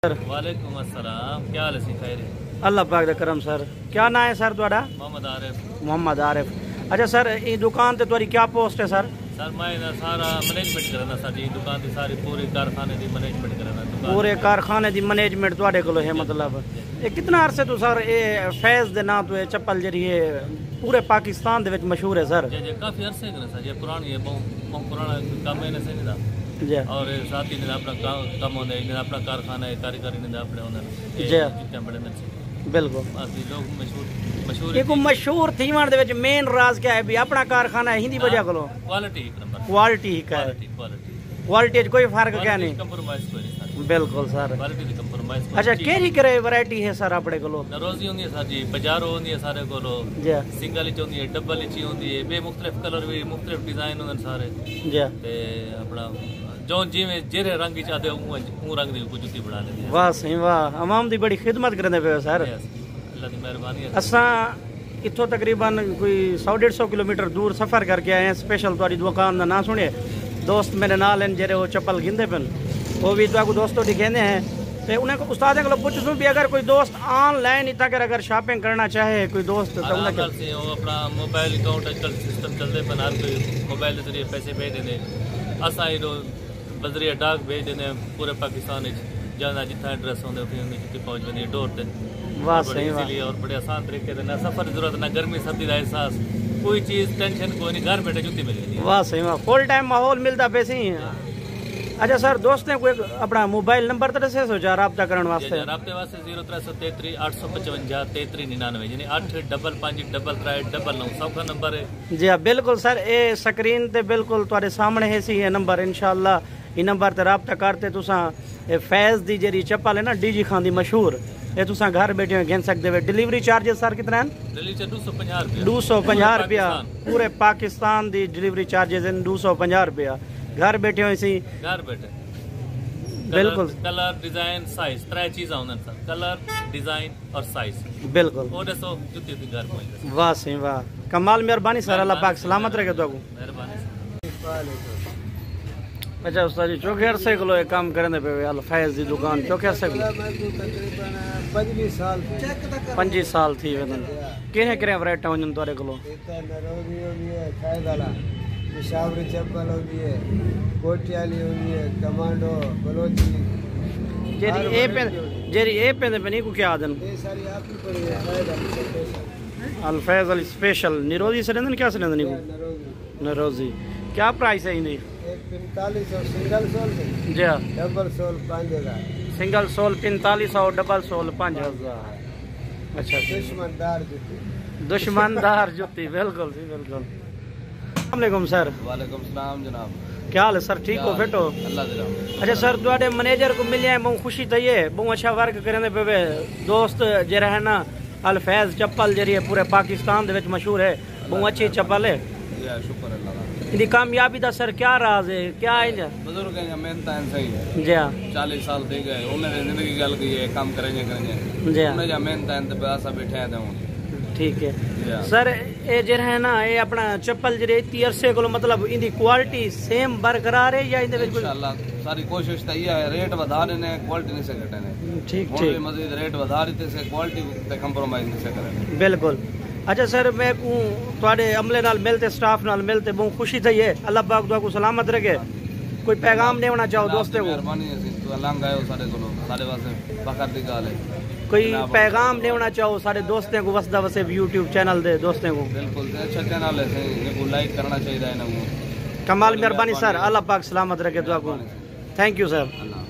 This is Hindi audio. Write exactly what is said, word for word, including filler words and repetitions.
वालेकुम अस्सलाम, क्या हाल है? खैर अल्लाह पाक दा करम। सर क्या नाम है सर ਤੁਹਾਡਾ? मोहम्मद आरिफ। मोहम्मद आरिफ। अच्छा सर ये दुकान ते तुम्हारी क्या पोस्ट है सर? सर मैं ना सारा मैनेजमेंट करना सर जी, दुकान की सारी पूरी कारखाने की मैनेजमेंट करना। पूरे कारखाने की मैनेजमेंट ਤੁਹਾਡੇ ਕੋਲ है मतलब? ये कितना अरसे तो सर ये फैज दे नाम तो ये चप्पल जरी है पूरे पाकिस्तान दे विच मशहूर है सर? जी जी काफ़ी अरसे करना सर, ये पुरानी है, बहुत पुराना काम है से नहीं था जी। और साथ ही ने अपना काम होने ने अपना कारखाना है, कारीगरी ने अपने होने जी जितने बड़े में बिल्कुल बाकी लोग मशहूर मशहूर ये को मशहूर थी वन दे विच मेन राज क्या है भी अपना कारखाना है हिंदी वजह कोलो क्वालिटी एक नंबर क्वालिटी ही का है। क्वालिटी क्वालिटी क्वालिटी कोई फर्क क्या नहीं, कंप्रोमाइज कोई नहीं सर। बिल्कुल सर। क्वालिटी दी कंप्रोमाइज। अच्छा केरी करे वैरायटी है सर अपने कोलो? रोजी होंदी है सर जी, बाजारो होंदी है सारे कोलो जी। सिंगल च होंदी है, डबल च होंदी है, बे मुख्तलिफ कलर भी मुख्तलिफ डिजाइन होंदे सारे जी। ते अपना जो जिवें जेरे रंग च आदे उं रंग दी कुछ जुत्ती बना लेंदी है। वाह सही वाह, अवाम दी बड़ी खिदमत करदे पे सर। अल्लाह दी मेहरबानी है। असा इत्थों तकरीबन कोई सौ डेढ़ सौ किलोमीटर दूर सफ़र करके आए हैं स्पेशल तुहाडी दुकान का ना सुने। दोस्त मेरे नाल हैं जेरे वो चप्पल गिंदे पन, वो भी तुहाको दोस्तों दिखेंदे हैं ते उन्हें को उस्तादे को पूछूं भी अगर कोई दोस्त ऑनलाइन इतना कर अगर शॉपिंग करना चाहे कोई दोस्त तो उन्हें आराम से वो अपना मोबाइल अकाउंट आजकल सिस्टम चलते पन, हर कोई मोबाइल के जरिए पैसे भेज देने, असा ही बजरिया डाक भेज देने पूरे पाकिस्तान जाना जितना एड्रेस होंगे उतनी पहुँच जाती है डोर ते। वाह सही वाह। इसीलिए और बड़े आसान तरीके से ना सफर की जरूरत ना गर्मी सर्दी का एहसास, कोई चीज़ टेंशन कोई नहीं, घर बैठे जुत्ती मिलेगी। वाह सही वाह, फुल टाइम माहौल मिलता पैसे ही। अच्छा सर दोस्तों को एक अपना मोबाइल नंबर तो दसे सो जा रब्ता करने वास्ते? रब्ते वास्ते जीरो त्रै सौ तेतरी अठ सौ पचवंजा तेतरी निन्यानवे यानी अठ डबल पाँच डबल त्रै डबल नौ सौखा नंबर है जी हाँ बिल्कुल सर। ये स्क्रीन ते बिल्कुल तुहाडे सामने है सी ये नंबर, इंशाअल्लाह ये नंबर ते रब्ता करते तुसा ये फैज दी जेरी चप्पल है ना डीजी खान दी मशहूर, ये तुसा घर बैठे गिन सकते हो। डिलीवरी चार्जेस सर कितना है? डिलीवरी दो सौ पचास रुपया दो सौ पचास रुपया पूरे पाकिस्तान दी डिलीवरी चार्जेस हैं दो सौ पचास रुपया। घर बैठे हो इसी घर बैठे बिल्कुल। कलर डिजाइन साइज त्रै चीज़ आउंदन सर, कलर डिजाइन और साइज बिल्कुल। वो दसो जुत्ती दी घर पहुंच। वाह सही वाह, कमाल मेहरबानी सर, अल्लाह पाक सलामत रखे तो। मेहरबानी। अच्छा उस्ताद जी चौके अरसे को ये काम करने पे अल फैज दी दुकान चौके अरसे को पंजी साल पंजी साल थी वेदन किने करे वैरायटी होंजन तोरे कोलो? नरोजी होंदी है, खायदाला पेशावरी चप्पल होंदी है, कोटियाली होंदी है, कमांडो बलोची जेरी ए पे जेरी ए पे पे नहीं को क्या आदन ये सारी आप ही पड़ी है। खायदाला अल फैज अल स्पेशल निरोजी से नहीं क्या से नहीं को नरोजी निरोजी क्या प्राइस है इनकी? एक पैंतालीस सौ सिंगल सोल से जी हाँ डबल सोल पाँच हजार सिंगल सोल पैंतालीस सौ डबल सोल पाँच हजार। अच्छा दुश्मनदार जुती दुश्मनदार जुती बिल्कुल जी बिल्कुल। अस्सलाम सर। वालेकुम सलाम जनाब, क्या हाल है सर? ठीक हो फिट हो? अल्लाह दे रहम। अच्छा सर तुहाडे मैनेजर को मिले बहुत खुशी थी है, बहुत अच्छा वर्क करने पे दोस्त जरा है ना अल फैज चप्पल जरिए पूरे पाकिस्तान दे विच मशहूर है, बहुत अच्छी चप्पल है। शुक्र अल्लाह का। इनकी कामयाबी का सर क्या राज है क्या है? बुजुर्ग हैं मेहनत है सही है जी हाँ चालीस साल दे गए उन्होंने जिंदगी गल की है काम करेंगे करेंगे जी हाँ उन्हें जब मेहनत है तो पैसा बैठे हैं तो ठीक है सर। ये जरा है ना ये अपना चप्पल जरे इतनी अरसे को मतलब इनकी क्वालिटी सेम बरकरार है या इनके इंशाअल्लाह सारी कोशिश तो ये है रेट बढ़ा रहे हैं क्वालिटी नहीं से घटे ठीक ठीक मजीद रेट बढ़ा रहे थे क्वालिटी पे कंप्रोमाइज नहीं से करें बिल्कुल। अच्छा सर मैं थोड़े अमले नाल मिलते स्टाफ नाल मिलते बहुत खुशी थी है, अल्लाह पाक दुआ को सलामत रखे। कोई पैगाम देना चाहो दोस्तों को? मेहरबानी है तू लंघ आयो सारे को सारे वास्ते फखर दी गल है। कोई पैगाम देना चाहो सारे दोस्तों को वसदा वसे यूट्यूब चैनल दे दोस्तों को? बिल्कुल अच्छा चैनल है इनको लाइक करना चाहिए ना। कमाल मेहरबानी सर, अल्लाह पाक सलामत रखे दुआ को। Thank you sir.